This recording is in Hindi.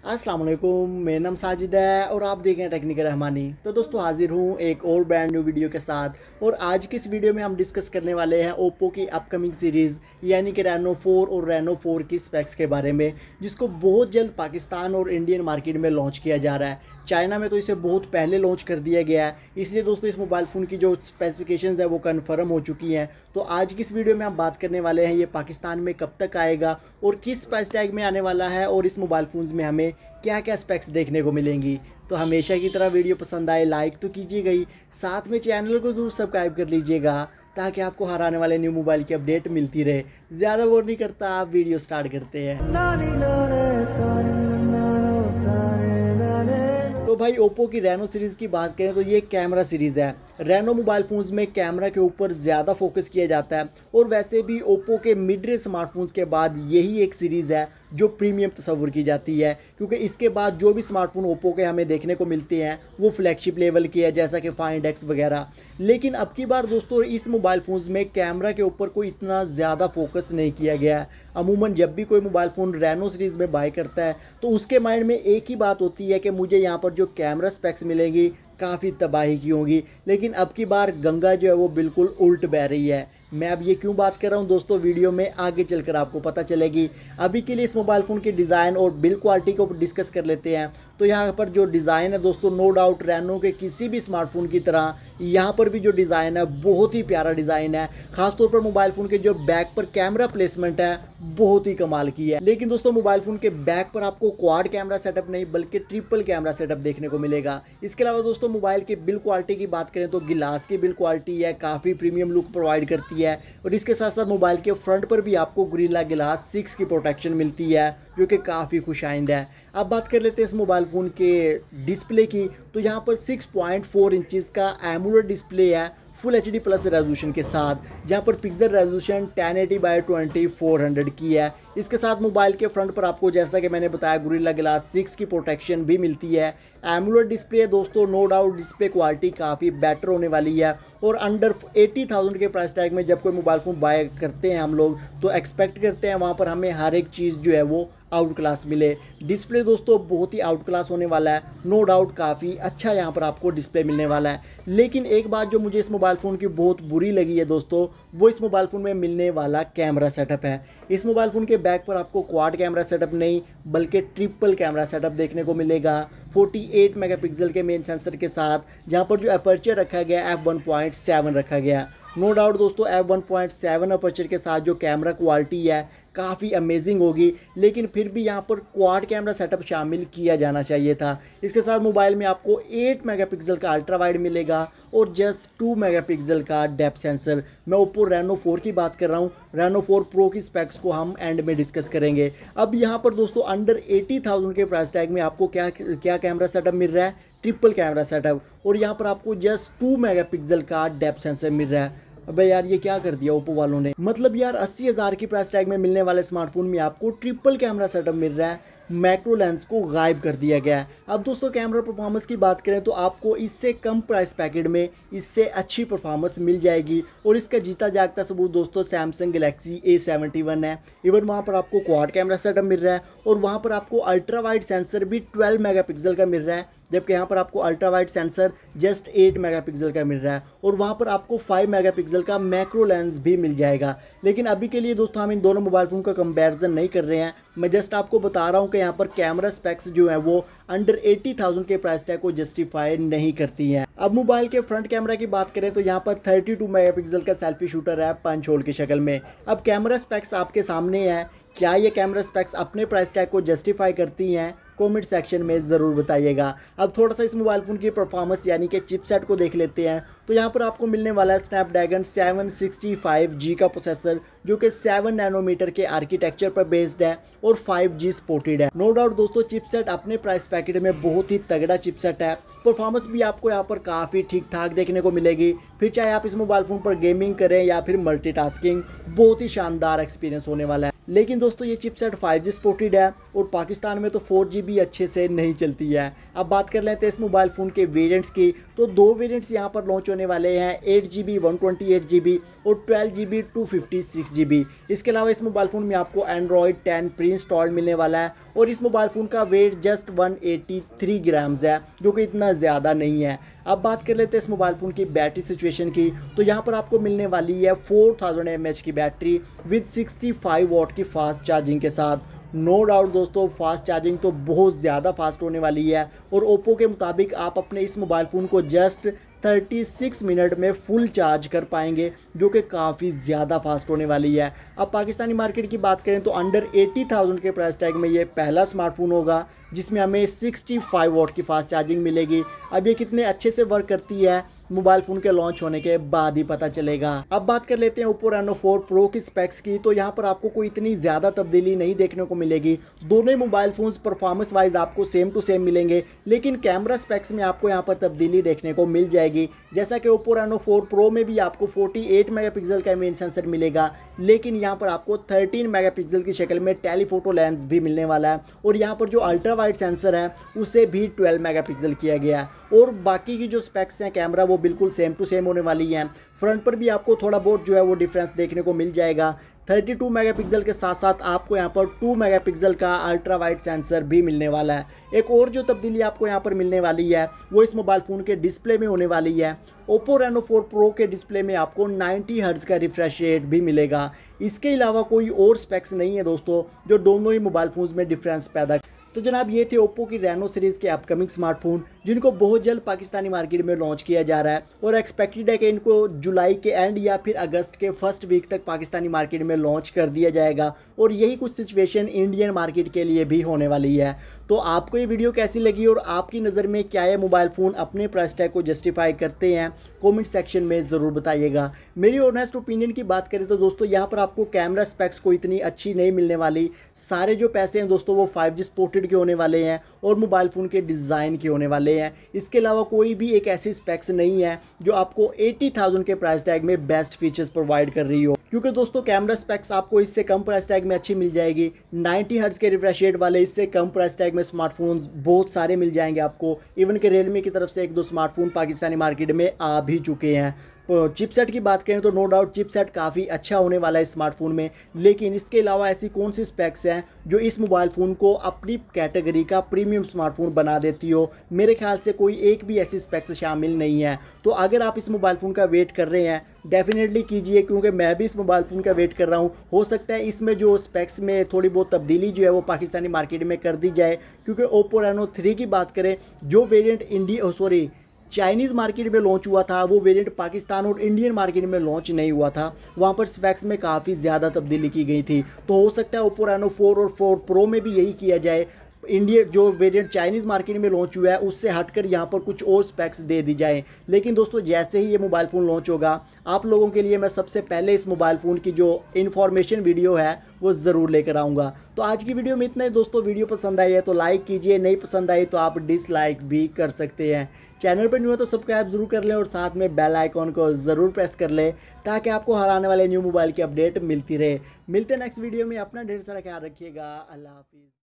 अस्सलाम वालेकुम, मेरा नाम साजिद है और आप देख रहे हैं टेक्निकल रहमानी। तो दोस्तों हाजिर हूँ एक और ब्रांड न्यू वीडियो के साथ। और आज की इस वीडियो में हम डिस्कस करने वाले हैं ओप्पो की अपकमिंग सीरीज़ यानी कि रेनो 4 और रेनो 4 की स्पेक्स के बारे में, जिसको बहुत जल्द पाकिस्तान और इंडियन मार्केट में लॉन्च किया जा रहा है। चाइना में तो इसे बहुत पहले लॉन्च कर दिया गया है, इसलिए दोस्तों इस मोबाइल फ़ोन की जो स्पेसिफिकेशंस है वो कन्फर्म हो चुकी हैं। तो आज की इस वीडियो में हम बात करने वाले हैं ये पाकिस्तान में कब तक आएगा और किस प्राइस टैग में आने वाला है और इस मोबाइल फ़ोन्स में हमें क्या क्या स्पेक्स देखने को मिलेंगी। तो हमेशा की तरह वीडियो पसंद आए लाइक तो कीजिएगा ही, साथ में चैनल को ज़रूर सब्सक्राइब कर लीजिएगा ताकि आपको हर आने वाले न्यू मोबाइल की अपडेट मिलती रहे। ज़्यादा बोर नहीं करता, आप वीडियो स्टार्ट करते हैं। तो भाई ओप्पो की रेनो सीरीज़ की बात करें तो ये कैमरा सीरीज़ है। रेनो मोबाइल फ़ोन्स में कैमरा के ऊपर ज़्यादा फोकस किया जाता है और वैसे भी ओप्पो के मिड रेंज स्मार्टफोन्स के बाद यही एक सीरीज़ है जो प्रीमियम तस्वुर की जाती है, क्योंकि इसके बाद जो भी स्मार्टफोन ओप्पो के हमें देखने को मिलते हैं वो फ्लैगशिप लेवल के है, जैसा कि फाइंड एक्स वगैरह। लेकिन अब की बार दोस्तों इस मोबाइल फ़ोन्स में कैमरा के ऊपर कोई इतना ज़्यादा फोकस नहीं किया गया है। अमूमन जब भी कोई मोबाइल फ़ोन रेनो सीरीज़ में बाय करता है तो उसके माइंड में एक ही बात होती है कि मुझे यहाँ पर जो कैमरा स्पेक्स मिलेंगी काफ़ी तबाही की होंगी। लेकिन अब की बार गंगा जो है वो बिल्कुल उल्ट बह रही है। मैं अब ये क्यों बात कर रहा हूँ दोस्तों, वीडियो में आगे चलकर आपको पता चलेगी। अभी के लिए इस मोबाइल फ़ोन के डिज़ाइन और बिल्ड क्वालिटी को डिस्कस कर लेते हैं। तो यहाँ पर जो डिज़ाइन है दोस्तों, नो डाउट रेनो के किसी भी स्मार्टफोन की तरह यहाँ पर भी जो डिज़ाइन है बहुत ही प्यारा डिज़ाइन है। खासतौर पर मोबाइल फ़ोन के जो बैक पर कैमरा प्लेसमेंट है बहुत ही कमाल की है। लेकिन दोस्तों मोबाइल फ़ोन के बैक पर आपको क्वाड कैमरा सेटअप नहीं बल्कि ट्रिपल कैमरा सेटअप देखने को मिलेगा। इसके अलावा दोस्तों मोबाइल की बिल्ड क्वालिटी की बात करें तो गिलास की बिल्ड क्वालिटी है, काफ़ी प्रीमियम लुक प्रोवाइड करती है। और इसके साथ साथ मोबाइल के फ्रंट पर भी आपको गोरिल्ला ग्लास 6 की प्रोटेक्शन मिलती है जो कि काफ़ी खुशाइंद है। अब बात कर लेते हैं इस मोबाइल फ़ोन के डिस्प्ले की। तो यहाँ पर 6.4 इंचज़ का एमोलेड डिस्प्ले है फुल एचडी प्लस रेजोल्यूशन के साथ, जहाँ पर पिक्सल रेजोल्यूशन 1080x2400 की है। इसके साथ मोबाइल के फ्रंट पर आपको जैसा कि मैंने बताया गोरिल्ला ग्लास 6 की प्रोटेक्शन भी मिलती है। एमोलेड डिस्प्ले दोस्तों, नो डाउट डिस्प्ले क्वालिटी काफ़ी बेटर होने वाली है। और अंडर 80,000 के प्राइस टैग में जब कोई मोबाइल फ़ोन बाय करते हैं हम लोग तो एक्सपेक्ट करते हैं वहाँ पर हमें हर एक चीज़ जो है वो आउट क्लास मिले। डिस्प्ले दोस्तों बहुत ही आउट क्लास होने वाला है, नो डाउट काफ़ी अच्छा यहाँ पर आपको डिस्प्ले मिलने वाला है। लेकिन एक बात जो मुझे इस मोबाइल फ़ोन की बहुत बुरी लगी है दोस्तों, वो इस मोबाइल फ़ोन में मिलने वाला कैमरा सेटअप है। इस मोबाइल फ़ोन के बैक पर आपको क्वाड कैमरा सेटअप नहीं बल्कि ट्रिपल कैमरा सेटअप देखने को मिलेगा 48 मेगापिक्सल के मेन सेंसर के साथ, जहाँ पर जो अपर्चर रखा गया f1.7 रखा गया। नो डाउट दोस्तों f1.7 अपर्चर के साथ जो कैमरा क्वालिटी है काफ़ी अमेजिंग होगी, लेकिन फिर भी यहाँ पर क्वाड कैमरा सेटअप शामिल किया जाना चाहिए था। इसके साथ मोबाइल में आपको 8 मेगापिक्सल का अल्ट्रा वाइड मिलेगा और जस्ट 2 मेगापिक्सल का डेप्थ सेंसर। मैं ओप्पो रेनो 4 की बात कर रहा हूँ, रेनो 4 प्रो की स्पेक्स को हम एंड में डिस्कस करेंगे। अब यहाँ पर दोस्तों अंडर 80,000 के प्राइस टैग में आपको क्या क्या कैमरा सेटअप मिल रहा है, ट्रिपल कैमरा सेटअप, और यहाँ पर आपको जस्ट 2 मेगापिक्सल का डेप्थ सेंसर मिल रहा है। अबे यार ये क्या कर दिया ओप्पो वालों ने, मतलब यार 80,000 की प्राइस टैग में मिलने वाले स्मार्टफोन में आपको ट्रिपल कैमरा सेटअप मिल रहा है, मैक्रो लेंस को गायब कर दिया गया है। अब दोस्तों कैमरा परफॉर्मेंस की बात करें तो आपको इससे कम प्राइस पैकेट में इससे अच्छी परफॉर्मेंस मिल जाएगी और इसका जीता जागता सबूत दोस्तों सैमसंग गैलेक्सी A71 है। इवन वहाँ पर आपको क्वाड कैमरा सेटअप मिल रहा है और वहाँ पर आपको अल्ट्रा वाइड सेंसर भी 12 मेगापिक्सल का मिल रहा है, जबकि यहाँ पर आपको ultra wide sensor just 8 megapixel का मिल रहा है और वहाँ पर आपको 5 मेगापिक्सल का मैक्रो लेंस भी मिल जाएगा। लेकिन अभी के लिए दोस्तों हम इन दोनों मोबाइल फ़ोन का कंपैरिजन नहीं कर रहे हैं, मैं जस्ट आपको बता रहा हूँ कि यहाँ पर कैमरा स्पेक्स जो है वो अंडर 80,000 के प्राइस टैग को जस्टिफाई नहीं करती हैं। अब मोबाइल के फ्रंट कैमरा की बात करें तो यहाँ पर 32 मेगापिक्सल का सेल्फी शूटर है पंच होल की शक्ल में। अब कैमरा स्पेक्स आपके सामने है, क्या ये कैमरा स्पेक्स अपने प्राइस टैग को जस्टिफाई करती हैं? कमेंट सेक्शन में ज़रूर बताइएगा। अब थोड़ा सा इस मोबाइल फ़ोन की परफॉर्मेंस यानी कि चिपसेट को देख लेते हैं। तो यहाँ पर आपको मिलने वाला है स्नैपड्रैगन 765G का प्रोसेसर जो कि 7 नैनोमीटर के आर्किटेक्चर पर बेस्ड है और 5G सपोर्टेड है। नो डाउट दोस्तों चिपसेट अपने प्राइस पैकेट में बहुत ही तगड़ा चिपसेट है, परफॉर्मेंस भी आपको यहाँ पर काफ़ी ठीक ठाक देखने को मिलेगी। फिर चाहे आप इस मोबाइल फ़ोन पर गेमिंग करें या फिर मल्टीटास्किंग, बहुत ही शानदार एक्सपीरियंस होने वाला है। लेकिन दोस्तों ये चिपसेट 5G सपोर्टेड है और पाकिस्तान में तो 4GB अच्छे से नहीं चलती है। अब बात कर लेते हैं इस मोबाइल फ़ोन के वेरिएंट्स की, तो दो वेरिएंट्स यहाँ पर लॉन्च होने वाले हैं, 8GB 128GB और 12GB 256GB। इसके अलावा इस मोबाइल फ़ोन में आपको एंड्रॉयड 10 प्री इंस्टॉल्ड मिलने वाला है और इस मोबाइल फ़ोन का वेट जस्ट 183 ग्राम्स है, जो कि इतना ज़्यादा नहीं है। अब बात कर लेते हैं इस मोबाइल फ़ोन की बैटरी सिचुएशन की, तो यहाँ पर आपको मिलने वाली है 4000 mAh की बैटरी विद 65 वॉट की फास्ट चार्जिंग के साथ। नो डाउट दोस्तों, फास्ट चार्जिंग तो बहुत ज़्यादा फास्ट होने वाली है और ओप्पो के मुताबिक आप अपने इस मोबाइल फ़ोन को जस्ट 36 मिनट में फुल चार्ज कर पाएंगे, जो कि काफ़ी ज़्यादा फास्ट होने वाली है। अब पाकिस्तानी मार्केट की बात करें तो अंडर 80,000 के प्राइस टैग में ये पहला स्मार्टफोन होगा जिसमें हमें 65 वॉट की फास्ट चार्जिंग मिलेगी। अब ये कितने अच्छे से वर्क करती है मोबाइल फ़ोन के लॉन्च होने के बाद ही पता चलेगा। अब बात कर लेते हैं ओप्पो रेनो 4 प्रो की स्पेक्स की, तो यहाँ पर आपको कोई इतनी ज़्यादा तब्दीली नहीं देखने को मिलेगी। दोनों ही मोबाइल फ़ोन्स परफॉर्मेंस वाइज आपको सेम टू सेम मिलेंगे, लेकिन कैमरा स्पेक्स में आपको यहाँ पर तब्दीली देखने को मिल जाएगी। जैसा कि ओप्पो रेनो 4 प्रो में भी आपको 48 मेगापिक्सल का मेन सेंसर मिलेगा, लेकिन यहाँ पर आपको 13 मेगापिक्सल की शक्ल में टेलीफोटो लेंस भी मिलने वाला है और यहाँ पर जो अल्ट्रा वाइड सेंसर है उसे भी 12 मेगापिक्सल किया गया है और बाकी की जो स्पेक्स हैं कैमरा वो बिल्कुल सेम टू सेम होने वाली हैं। फ्रंट पर भी आपको थोड़ा बहुत जो है वो डिफरेंस देखने को मिल जाएगा। 32 मेगापिक्सल के साथ साथ आपको यहाँ पर 2 मेगापिक्सल का अल्ट्रा वाइड सेंसर भी मिलने वाला है। एक और जो तब्दीली आपको यहाँ पर मिलने वाली है वो इस मोबाइल फ़ोन के डिस्प्ले में होने वाली है। ओप्पो रेनो 4 प्रो के डिस्प्ले में आपको 90 हर्ट्ज़ का रिफ्रेश रेट भी मिलेगा। इसके अलावा कोई और स्पेक्स नहीं है दोस्तों जो दोनों ही मोबाइल फ़ोन्स में डिफरेंस पैदा। तो जनाब ये थे ओप्पो की रेनो सीरीज़ के अपकमिंग स्मार्टफोन जिनको बहुत जल्द पाकिस्तानी मार्केट में लॉन्च किया जा रहा है और एक्सपेक्टेड है कि इनको जुलाई के एंड या फिर अगस्त के फर्स्ट वीक तक पाकिस्तानी मार्केट में लॉन्च कर दिया जाएगा और यही कुछ सिचुएशन इंडियन मार्केट के लिए भी होने वाली है। तो आपको ये वीडियो कैसी लगी और आपकी नज़र में क्या ये मोबाइल फ़ोन अपने प्राइस टैग को जस्टिफाई करते हैं, कमेंट सेक्शन में ज़रूर बताइएगा। मेरी ऑनेस्ट ओपिनियन की बात करें तो दोस्तों यहाँ पर आपको कैमरा स्पेक्स को इतनी अच्छी नहीं मिलने वाली। सारे जो पैसे हैं दोस्तों वो 5G सपोर्टेड के होने वाले हैं और मोबाइल फ़ोन के डिज़ाइन के होने वाले हैं। इसके अलावा कोई भी एक ऐसी स्पेक्स नहीं है जो आपको 80,000 के प्राइस टैग में बेस्ट फीचर्स प्रोवाइड कर रही हो, क्योंकि दोस्तों कैमरा स्पेक्स आपको इससे कम प्राइस टैग में अच्छी मिल जाएगी। 90 हर्ट्ज़ के रिफ्रेश रेट वाले इससे कम प्राइस टैग में स्मार्टफोन बहुत सारे मिल जाएंगे आपको। इवन के रियलमी की तरफ से एक दो स्मार्टफोन पाकिस्तानी मार्केट में आ भी चुके हैं। चिपसेट की बात करें तो नो डाउट चिपसेट काफ़ी अच्छा होने वाला है स्मार्टफोन में, लेकिन इसके अलावा ऐसी कौन सी स्पेक्स हैं जो इस मोबाइल फ़ोन को अपनी कैटेगरी का प्रीमियम स्मार्टफोन बना देती हो? मेरे ख्याल से कोई एक भी ऐसी स्पेक्स शामिल नहीं है। तो अगर आप इस मोबाइल फ़ोन का वेट कर रहे हैं डेफिनेटली कीजिए, क्योंकि मैं भी इस मोबाइल फ़ोन का वेट कर रहा हूँ। हो सकता है इसमें जो स्पेक्स में थोड़ी बहुत तब्दीली जो है वो पाकिस्तानी मार्केट में कर दी जाए, क्योंकि ओप्पो रेनो 3 की बात करें जो वेरिएंट चाइनीज़ मार्केट में लॉन्च हुआ था वो वेरिएंट पाकिस्तान और इंडियन मार्केट में लॉन्च नहीं हुआ था। वहाँ पर स्पेक्स में काफ़ी ज़्यादा तब्दीली की गई थी। तो हो सकता है ओप्पो रेनो 4 और 4 प्रो में भी यही किया जाए, इंडिया जो वेरिएंट चाइनीज़ मार्केट में लॉन्च हुआ है उससे हटकर यहाँ पर कुछ और स्पेक्स दे दी जाए। लेकिन दोस्तों जैसे ही ये मोबाइल फ़ोन लॉन्च होगा आप लोगों के लिए मैं सबसे पहले इस मोबाइल फ़ोन की जो इन्फॉर्मेशन वीडियो है वो ज़रूर लेकर आऊँगा। तो आज की वीडियो में इतना ही दोस्तों। वीडियो पसंद आई है तो लाइक कीजिए, नहीं पसंद आई तो आप डिसलाइक भी कर सकते हैं। चैनल पर न्यू है तो सब्सक्राइब जरूर कर लें और साथ में बेल आइकॉन को ज़रूर प्रेस कर लें ताकि आपको हर आने वाले न्यू मोबाइल की अपडेट मिलती रहे। मिलते हैं नेक्स्ट वीडियो में। अपना ढेर सारा ख्याल रखिएगा। अल्लाह हाफिज़।